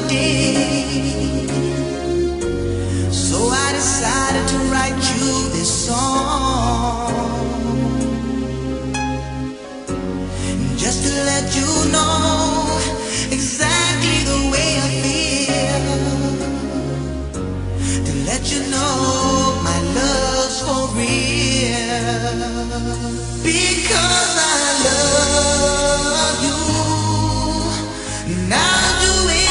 day. So I decided to write you this song, just to let you know exactly the way I feel, to let you know my love's for real. Because I love you, and I'll do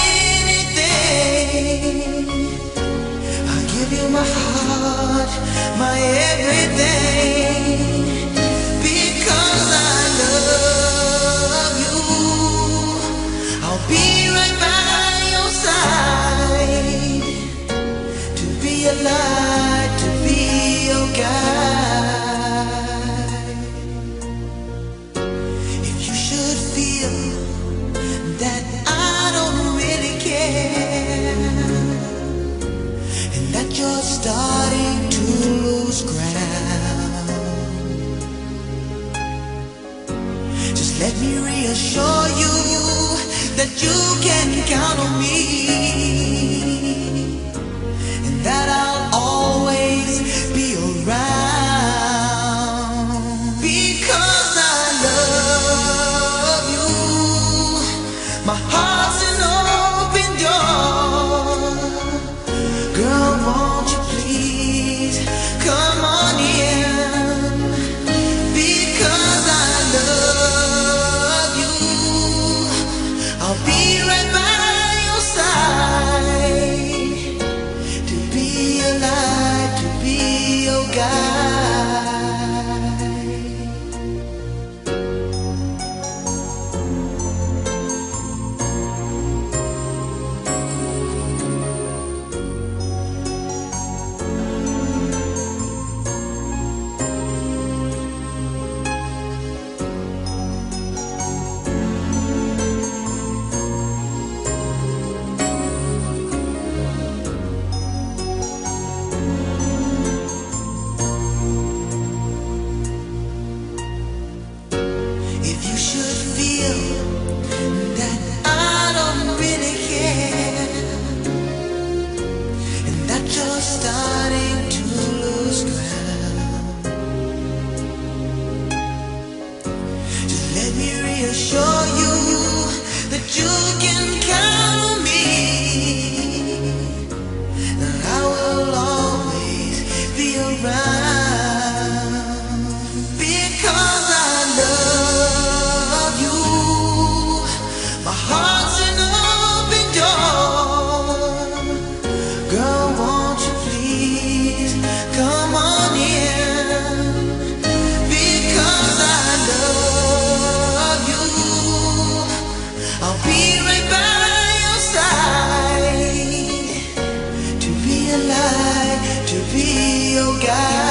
anything. I'll give you my heart, my everything. Because I love you, I'll be right by your side, to be your light, to be your guide. If you should feel that I don't really care, and that you're starting to lose ground, just let me reassure you that you can count on me, and that I'll always be around. Because I love you, my heart's an open door. Girl, won't you please come on in? Because I love you, I'll be right by your side, to be your light, to be your guide. If you should feel that I don't really care, and that you're starting to lose ground, just let me reassure you that you can count on me, that I will always be around. Because I love you, my heart's an open door. Girl, won't you please come on in? Because I love you, I'll be right by your side, to be a light, to be your guide.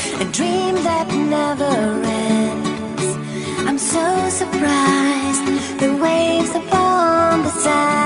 never ends. I'm so surprised the waves upon the sand.